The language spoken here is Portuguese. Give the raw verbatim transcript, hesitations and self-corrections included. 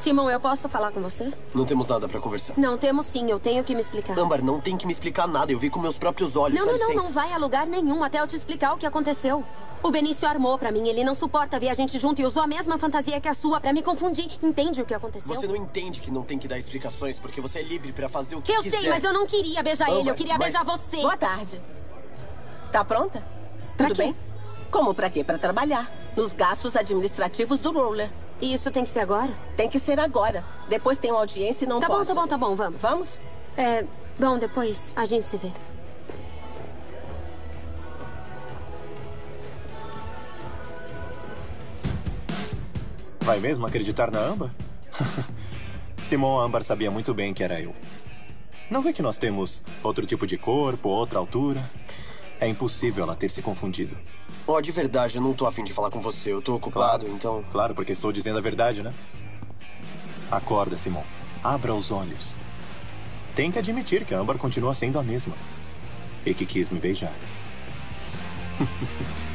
Simon, eu posso falar com você? Não temos nada pra conversar. Não, temos sim. Eu tenho que me explicar. Âmbar, não tem que me explicar nada. Eu vi com meus próprios olhos. Não, Dá não, não. licença. Não vai a lugar nenhum até eu te explicar o que aconteceu. O Benício armou pra mim. Ele não suporta ver a gente junto e usou a mesma fantasia que a sua pra me confundir. Entende o que aconteceu? Você não entende que não tem que dar explicações porque você é livre pra fazer o que Eu quiser. sei, mas eu não queria beijar Âmbar, ele. Eu queria mas- beijar você. Boa tarde. Tá pronta? Pra Tudo quê? bem? Como pra quê? Pra trabalhar. Nos gastos administrativos do Roller. E isso tem que ser agora? Tem que ser agora. Depois tem uma audiência e não Tá posso. bom, tá bom, tá bom. Vamos. Vamos? É... Bom, depois a gente se vê. Vai mesmo acreditar na Âmbar? Simon Âmbar sabia muito bem que era eu. Não vê que nós temos outro tipo de corpo, outra altura? É impossível ela ter se confundido. Ó, de verdade, eu não tô afim de falar com você. Eu tô ocupado, então... Claro, porque estou dizendo a verdade, né? Acorda, Simon. Abra os olhos. Tem que admitir que a Âmbar continua sendo a mesma. E que quis me beijar.